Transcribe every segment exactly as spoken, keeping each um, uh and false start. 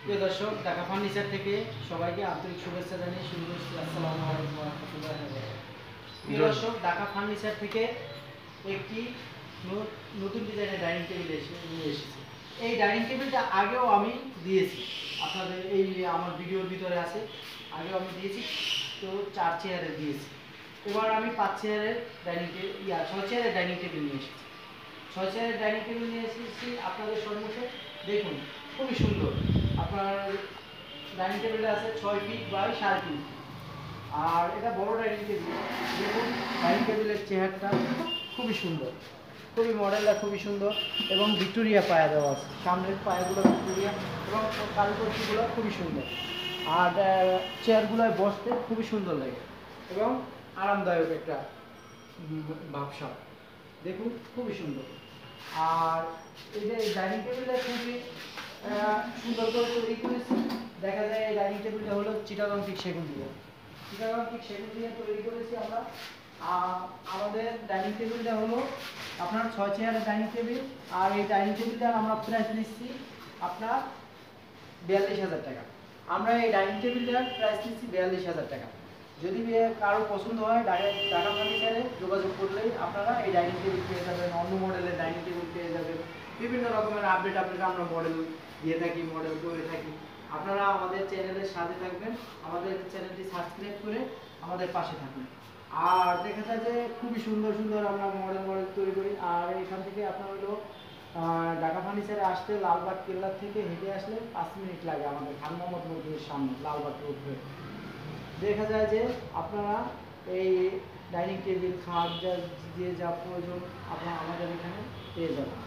প্রিয় দর্শক, ঢাকা ফার্নিচার থেকে সবাইকে আন্তরিক শুভেচ্ছা জানিয়ে শুরু করছি। আসসালামু আলাইকুম ওয়া রাহমাতুল্লাহি ওয়া বারাকাতুহু। প্রিয় দর্শক, ঢাকা ফার্নিচার থেকে একটি নতুন ডিজাইনের ডাইনিং টেবিল এসে নিয়ে এসেছি। এই ডাইনিং টেবিলটা আগেও আমি দিয়েছি, আপনাদের এই আমার ভিডিওর ভিতরে আছে। আগেও আমি দিয়েছি, তো চার চেয়ারের দিয়েছি। এবার আমি পাঁচ চেয়ারের ডাইনিং টেবিল ইয়া ছয় চেয়ারের ডাইনিং টেবিল নিয়ে এসেছি। ছয় চেয়ারের ডাইনিং টেবিল নিয়ে এসেছি আপনাদের সম্মুখে। দেখুন, খুবই সুন্দর। আপনার ডাইনিং টেবিলটা আছে ছয় ফিট বাই সাড়ে তিন ফিট, আর এটা বড় ডাইনিং টেবিল। দেখুন ডাইনিং টেবিলের চেয়ারটা খুবই সুন্দর, খুবই মডেলটা খুবই সুন্দর, এবং ভিক্টোরিয়া পায়া দেওয়া আছে। সামনের পায়াগুলো ভিক্টোরিয়া এবং কারুকার্যগুলো খুবই সুন্দর। আর চেয়ারগুলোয় বসতে খুবই সুন্দর লাগে এবং আরামদায়ক একটা ভাবসাব। দেখুন খুবই সুন্দর। আর এই যে ডাইনিং টেবিলটা খুবই সুন্দর করে তৈরি করেছি। দেখা যায় এই ডাইনিং টেবিলটা হলো চিটাগাং টিক সেগুন দিয়ে চিটাগাং টিক সেগুন দিয়ে তৈরি করেছি আমরা। আমাদের ডাইনিং টেবিলটা হলো আপনার ছয় চেয়ারের ডাইনিং টেবিল। আর এই ডাইনিং টেবিলটার আমরা প্রাইস নিচ্ছি আপনার বিয়াল্লিশ হাজার টাকা। আমরা এই ডাইনিং টেবিলটার প্রাইস নিচ্ছি বিয়াল্লিশ হাজার টাকা। যদি কারো পছন্দ হয় ডাইরেক্ট ঢাকা ফার্নিচারে যোগাযোগ করলেই আপনারা এই ডাইনিং টেবিল পেয়ে যাবেন, অন্য মডেলের ডাইনিং টেবিল পেয়ে যাবেন। বিভিন্ন রকমের আপডেট আপনাকে আমরা মডেল দিয়ে থাকি, মডেল করে থাকি। আপনারা আমাদের চ্যানেলের সাথে থাকবেন, আমাদের চ্যানেলটি সাবস্ক্রাইব করে আমাদের পাশে থাকবেন। আর দেখা যায় যে খুবই সুন্দর সুন্দর আমরা মডেল মডেল তৈরি করি। আর এখান থেকে আপনার হলো ঢাকা ফার্নিচারে আসতে লালবাগ কেল্লার থেকে হেঁটে আসলে পাঁচ মিনিট লাগে আমাদের খান মোহাম্মদ মসজিদের সামনে লালবাগ রোড হয়ে। দেখা যায় যে আপনারা এই ডাইনিং টেবিল খাট যা দিয়ে যা প্রয়োজন আপনারা আমাদের এখানে পেয়ে যাবেন।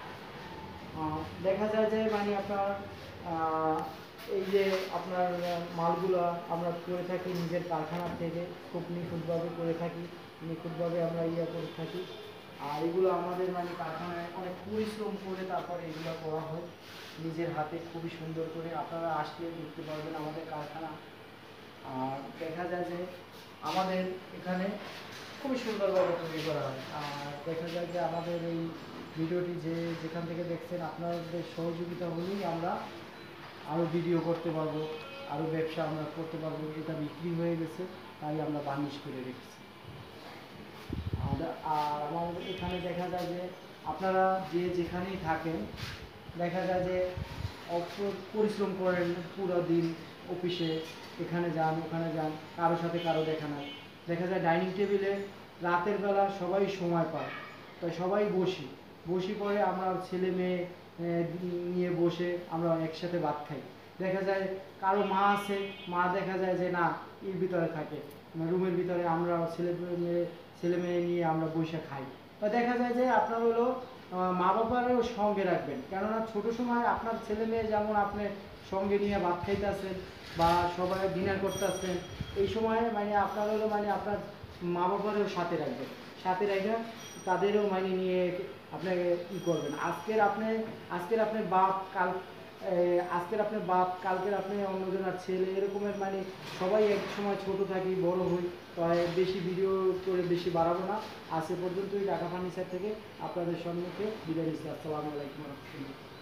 দেখা যায় যে মানে আপনার এই যে আপনার মালগুলো আমরা করে থাকি নিজের কারখানা থেকে, খুব নিখুঁতভাবে করে থাকি, নিখুঁতভাবে আমরা ইয়ে করে থাকি। আর এগুলো আমাদের মানে কারখানায় অনেক পরিশ্রম করে তারপরে এগুলো করা হয় নিজের হাতে, খুবই সুন্দর করে। আপনারা আসলে দেখতে পারবেন আমাদের কারখানা। আর দেখা যায় যে আমাদের এখানে খুবই সুন্দরভাবে তৈরি করা হয়। আর দেখা যায় যে আমাদের এই ভিডিওটি যে যেখান থেকে দেখছেন আপনাদের সহযোগিতা হলেই আমরা আরও ভিডিও করতে পারবো, আরও ব্যবসা আমরা করতে পারবো। এটা বিক্রি হয়ে গেছে তাই আমরা বার্নিশ করে রেখেছি। আর আর আমাদের এখানে দেখা যায় যে আপনারা যে যেখানেই থাকেন, দেখা যায় যে পরিশ্রম করেন পুরো দিন অফিসে, এখানে যান ওখানে যান, কারোর সাথে কারো দেখা নাই। দেখা যায় ডাইনিং টেবিলে রাতের বেলা সবাই সময় পায়, তাই সবাই বসি বসি পরে আমরা ছেলে মেয়ে নিয়ে বসে আমরা একসাথে ভাত খাই। দেখা যায় কারো মা আছে, মা দেখা যায় যে না এর ভিতরে থাকে রুমের ভিতরে, আমরা ছেলে মেয়ে ছেলে মেয়ে নিয়ে আমরা বসে খাই। তা দেখা যায় যে আপনার হলো মা বাবারও সঙ্গে রাখবেন, কেননা ছোটো সময় আপনার ছেলে মেয়ে যেমন আপনি সঙ্গে নিয়ে ভাত খাইতেছেন বা সবাই ডিনার করতেছেন, এই সময় মানে আপনার হলো মানে আপনার মা বাবারও সাথে রাখবেন, সাথে রেখে তাদেরও মানে নিয়ে আপনাকে ই করবেন। আজকের আপনি আজকের আপনি বাপ কাল আজকের আপনার বাপ কালকের আপনি অন্যজনের ছেলে, এরকমের মানে সবাই এক সময় ছোট থাকি বড় হই। তো বেশি ভিডিও করে বেশি বাড়াবো না, আজ এ পর্যন্তই। ঢাকা ফার্নিচার থেকে আপনাদের সম্মুখে বিদায় নিচ্ছি। আসসালামু আলাইকুম ওয়া রাহমাতুল্লাহ।